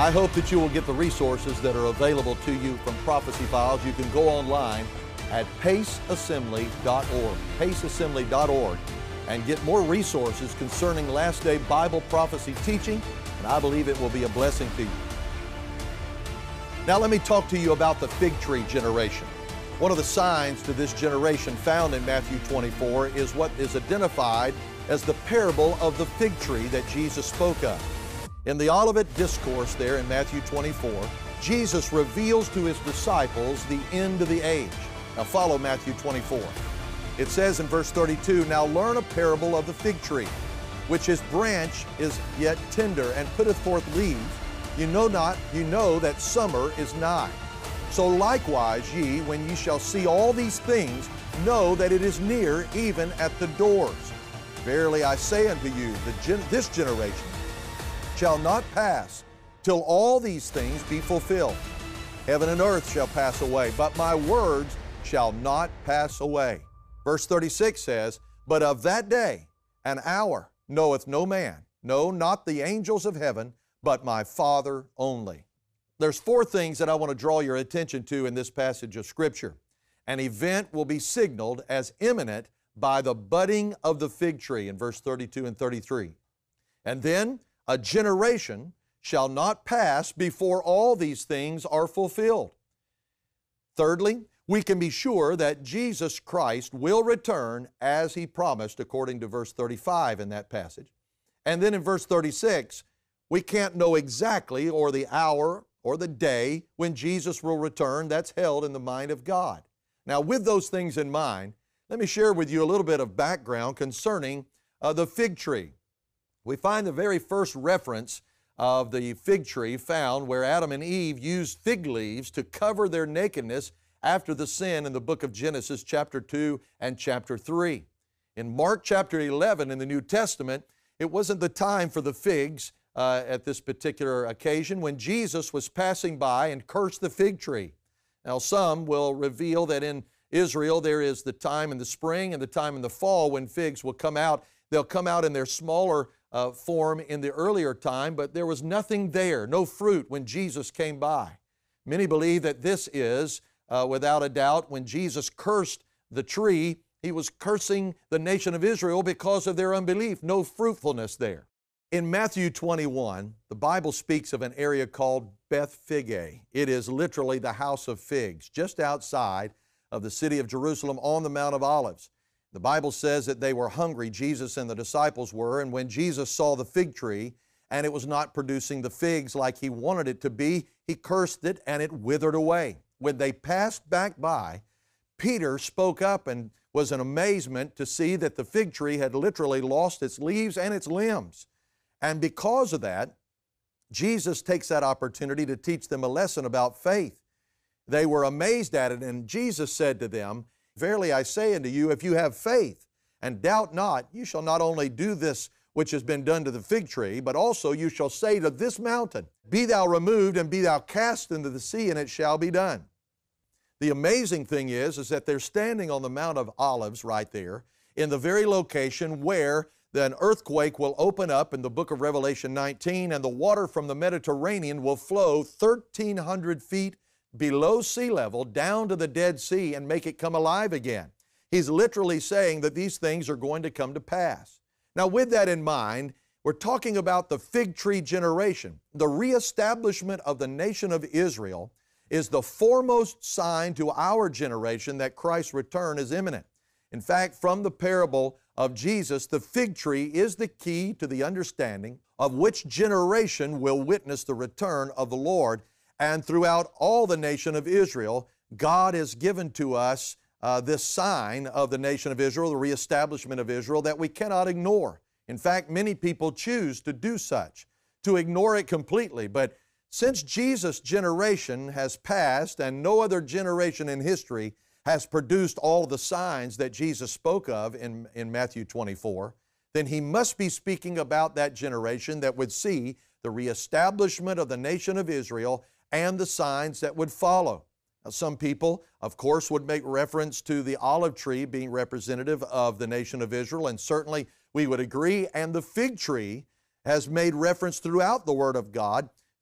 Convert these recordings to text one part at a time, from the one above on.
I hope that you will get the resources that are available to you from Prophecy Files. You can go online at paceassembly.org, paceassembly.org, and get more resources concerning last day Bible prophecy teaching, and I believe it will be a blessing to you. Now let me talk to you about the fig tree generation. One of the signs to this generation found in Matthew 24 is what is identified as the parable of the fig tree that Jesus spoke of. In the Olivet Discourse there in Matthew 24, Jesus reveals to His disciples the end of the age. Now follow Matthew 24. It says in verse 32, "Now learn a parable of the fig tree, which his branch is yet tender, and putteth forth leaves. You know that summer is nigh. So likewise ye, when ye shall see all these things, know that it is near, even at the doors. Verily I say unto you, this generation shall not pass till all these things be fulfilled. Heaven and earth shall pass away, but my words shall not pass away." Verse 36 says, "But of that day and hour knoweth no man, no, not the angels of heaven, but my Father only." There's four things that I want to draw your attention to in this passage of Scripture. An event will be signaled as imminent by the budding of the fig tree in verse 32 and 33. And then a generation shall not pass before all these things are fulfilled. Thirdly, we can be sure that Jesus Christ will return as He promised according to verse 35 in that passage. And then in verse 36, we can't know exactly or the hour or the day when Jesus will return. That's held in the mind of God. Now with those things in mind, let me share with you a little bit of background concerning the fig tree. We find the very first reference of the fig tree found where Adam and Eve used fig leaves to cover their nakedness after the sin in the book of Genesis chapter 2 and chapter 3. In Mark chapter 11 in the New Testament, it wasn't the time for the figs at this particular occasion when Jesus was passing by and cursed the fig tree. Now some will reveal that in Israel there is the time in the spring and the time in the fall when figs will come out. They'll come out in their smaller form in the earlier time, but there was nothing there, no fruit when Jesus came by. Many believe that this is, without a doubt, when Jesus cursed the tree, He was cursing the nation of Israel because of their unbelief, no fruitfulness there. In Matthew 21, the Bible speaks of an area called Bethphage. It is literally the house of figs, just outside of the city of Jerusalem on the Mount of Olives. The Bible says that they were hungry, Jesus and the disciples were, and when Jesus saw the fig tree and it was not producing the figs like He wanted it to be, He cursed it and it withered away. When they passed back by, Peter spoke up and was in amazement to see that the fig tree had literally lost its leaves and its limbs. And because of that, Jesus takes that opportunity to teach them a lesson about faith. They were amazed at it, and Jesus said to them, "Verily I say unto you, if you have faith and doubt not, you shall not only do this which has been done to the fig tree, but also you shall say to this mountain, Be thou removed and be thou cast into the sea, and it shall be done." The amazing thing is that they're standing on the Mount of Olives right there in the very location where an earthquake will open up in the book of Revelation 19, and the water from the Mediterranean will flow 1,300 feet below sea level down to the Dead Sea and make it come alive again. He's literally saying that these things are going to come to pass. Now with that in mind, we're talking about the fig tree generation. The reestablishment of the nation of Israel is the foremost sign to our generation that Christ's return is imminent. In fact, from the parable of Jesus, the fig tree is the key to the understanding of which generation will witness the return of the Lord. And throughout all the nation of Israel, God has given to us this sign of the nation of Israel, the reestablishment of Israel, that we cannot ignore. In fact, many people choose to do such, to ignore it completely. But since Jesus' generation has passed and no other generation in history has produced all the signs that Jesus spoke of in Matthew 24, then He must be speaking about that generation that would see the reestablishment of the nation of Israel and the signs that would follow. Now, some people, of course, would make reference to the olive tree being representative of the nation of Israel, and certainly we would agree. And the fig tree has made reference throughout the Word of God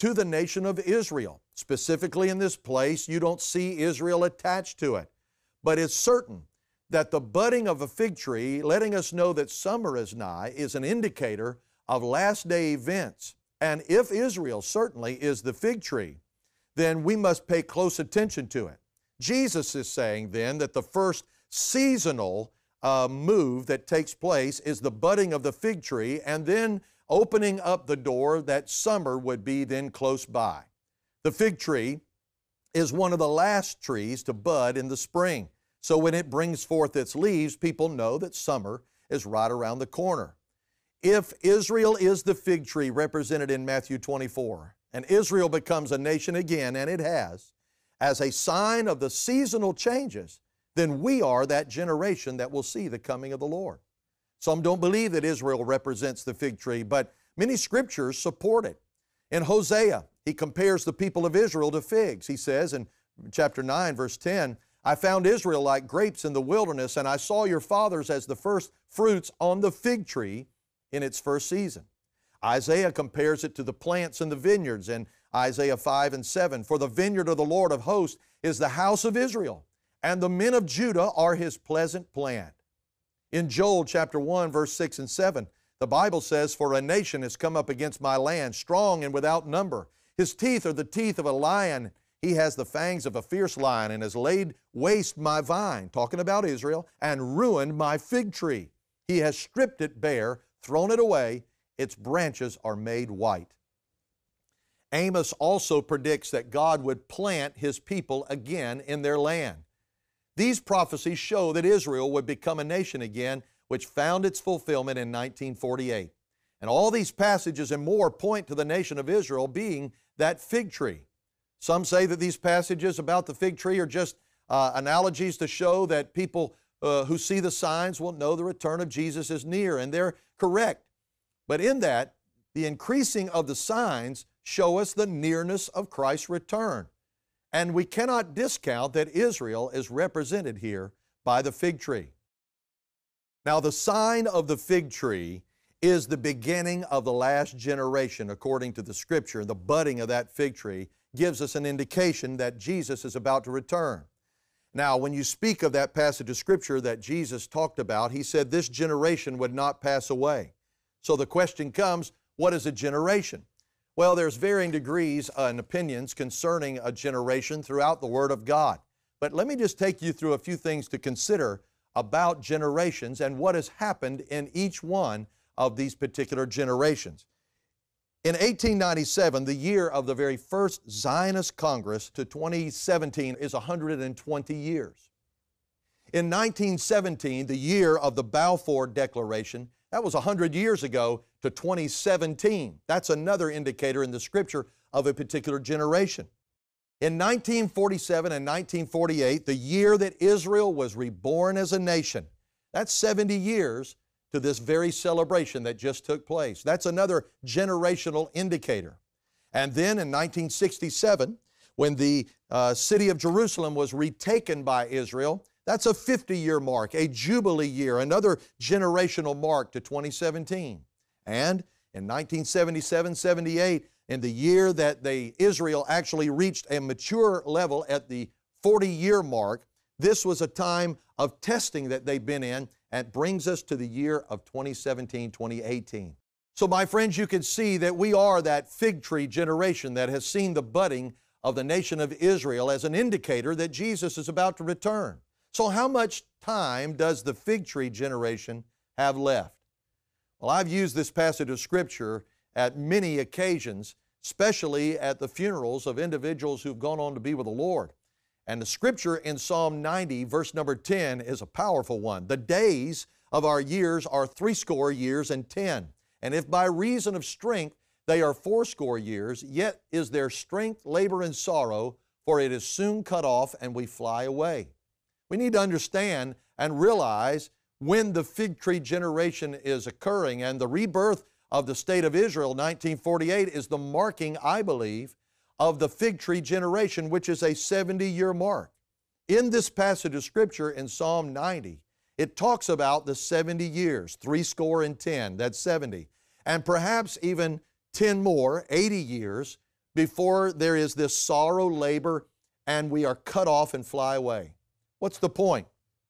to the nation of Israel. Specifically in this place, you don't see Israel attached to it. But it's certain that the budding of a fig tree, letting us know that summer is nigh, is an indicator of last day events. And if Israel certainly is the fig tree, then we must pay close attention to it. Jesus is saying then that the first seasonal move that takes place is the budding of the fig tree, and then opening up the door that summer would be then close by. The fig tree is one of the last trees to bud in the spring. So when it brings forth its leaves, people know that summer is right around the corner. If Israel is the fig tree represented in Matthew 24, and Israel becomes a nation again, and it has, as a sign of the seasonal changes, then we are that generation that will see the coming of the Lord. Some don't believe that Israel represents the fig tree, but many scriptures support it. In Hosea, he compares the people of Israel to figs. He says in chapter 9, verse 10, I found Israel like grapes in the wilderness, and I saw your fathers as the first fruits on the fig tree in its first season. Isaiah compares it to the plants in the vineyards in Isaiah 5 and 7. For the vineyard of the Lord of hosts is the house of Israel, and the men of Judah are his pleasant plant. In Joel chapter 1, verse 6 and 7, the Bible says, For a nation has come up against my land, strong and without number. His teeth are the teeth of a lion. He has the fangs of a fierce lion, and has laid waste my vine, talking about Israel, and ruined my fig tree. He has stripped it bare, thrown it away. Its branches are made white. Amos also predicts that God would plant His people again in their land. These prophecies show that Israel would become a nation again, which found its fulfillment in 1948. And all these passages and more point to the nation of Israel being that fig tree. Some say that these passages about the fig tree are just analogies to show that people who see the signs will know the return of Jesus is near, and they're correct. But in that, the increasing of the signs show us the nearness of Christ's return. And we cannot discount that Israel is represented here by the fig tree. Now, the sign of the fig tree is the beginning of the last generation, according to the Scripture. The budding of that fig tree gives us an indication that Jesus is about to return. Now, when you speak of that passage of Scripture that Jesus talked about, He said this generation would not pass away. So the question comes, what is a generation? Well, there's varying degrees and opinions concerning a generation throughout the Word of God. But let me just take you through a few things to consider about generations and what has happened in each one of these particular generations. In 1897, the year of the very first Zionist Congress, to 2017 is 120 years. In 1917, the year of the Balfour Declaration, that was 100 years ago, to 2017. That's another indicator in the Scripture of a particular generation. In 1947 and 1948, the year that Israel was reborn as a nation, that's 70 years to this very celebration that just took place. That's another generational indicator. And then in 1967, when the city of Jerusalem was retaken by Israel, that's a 50-year mark, a Jubilee year, another generational mark to 2017. And in 1977-78, in the year that Israel actually reached a mature level at the 40-year mark, this was a time of testing that they've been in, and brings us to the year of 2017-2018. So my friends, you can see that we are that fig tree generation that has seen the budding of the nation of Israel as an indicator that Jesus is about to return. So how much time does the fig tree generation have left? Well, I've used this passage of Scripture at many occasions, especially at the funerals of individuals who've gone on to be with the Lord. And the Scripture in Psalm 90, verse number 10, is a powerful one. The days of our years are 80 years and 10. And if by reason of strength they are 80 years, yet is their strength labor and sorrow, for it is soon cut off and we fly away. We need to understand and realize when the fig tree generation is occurring, and the rebirth of the state of Israel, 1948, is the marking, I believe, of the fig tree generation, which is a 70-year mark. In this passage of Scripture in Psalm 90, it talks about the 70 years, 80, that's 70, and perhaps even 10 more, 80 years, before there is this sorrow, labor, and we are cut off and fly away. What's the point?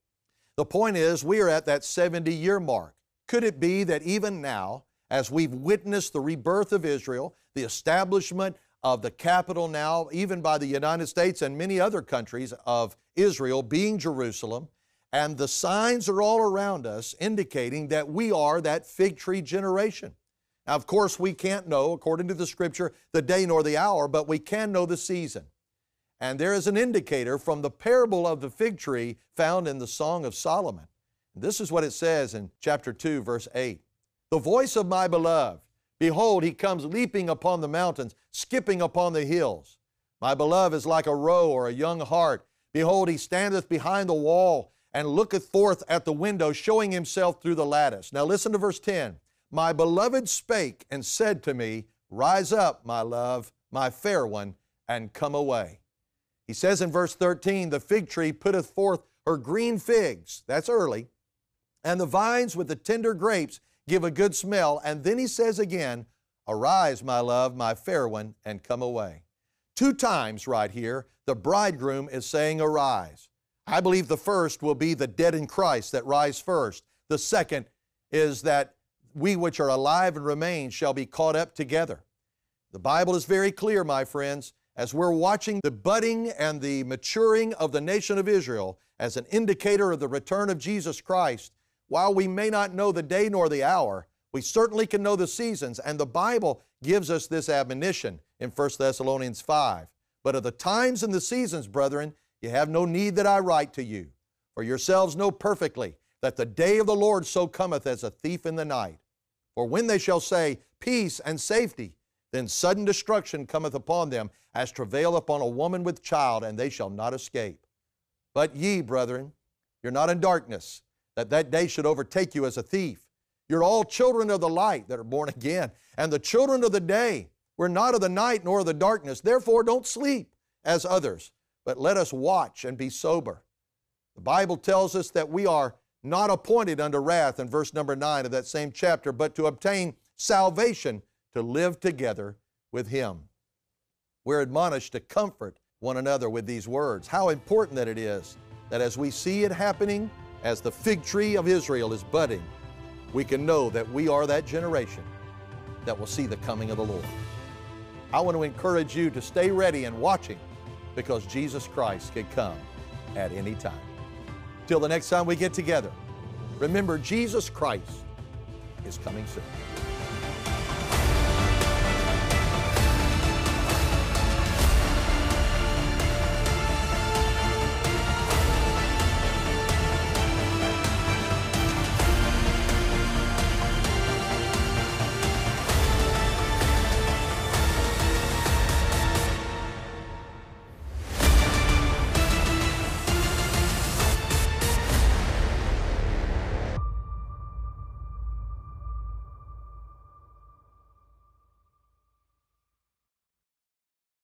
The point is we are at that 70-year mark. Could it be that even now, as we've witnessed the rebirth of Israel, the establishment of the capital now, even by the United States and many other countries of Israel being Jerusalem, and the signs are all around us indicating that we are that fig tree generation. Now, of course, we can't know, according to the Scripture, the day nor the hour, but we can know the season. And there is an indicator from the parable of the fig tree found in the Song of Solomon. This is what it says in chapter 2, verse 8. The voice of my beloved, behold, he comes leaping upon the mountains, skipping upon the hills. My beloved is like a roe or a young hart. Behold, he standeth behind the wall and looketh forth at the window, showing himself through the lattice. Now listen to verse 10. My beloved spake and said to me, rise up, my love, my fair one, and come away. He says in verse 13, the fig tree putteth forth her green figs, that's early, and the vines with the tender grapes give a good smell. And then he says again, arise, my love, my fair one, and come away. 2 times right here, the bridegroom is saying arise. I believe the first will be the dead in Christ that rise first. The second is that we which are alive and remain shall be caught up together. The Bible is very clear, my friends, as we're watching the budding and the maturing of the nation of Israel as an indicator of the return of Jesus Christ. While we may not know the day nor the hour, we certainly can know the seasons, and the Bible gives us this admonition in 1 Thessalonians 5. But of the times and the seasons, brethren, you have no need that I write to you, for yourselves know perfectly that the day of the Lord so cometh as a thief in the night. For when they shall say, peace and safety, then sudden destruction cometh upon them, as travail upon a woman with child, and they shall not escape. But ye, brethren, you're not in darkness, that day should overtake you as a thief. You're all children of the light that are born again, and the children of the day. We're not of the night nor of the darkness. Therefore don't sleep as others, but let us watch and be sober. The Bible tells us that we are not appointed unto wrath in verse number 9 of that same chapter, but to obtain salvation, to live together with Him. We're admonished to comfort one another with these words. How important that it is that as we see it happening, as the fig tree of Israel is budding, we can know that we are that generation that will see the coming of the Lord. I want to encourage you to stay ready and watching, because Jesus Christ could come at any time. Till the next time we get together, remember Jesus Christ is coming soon.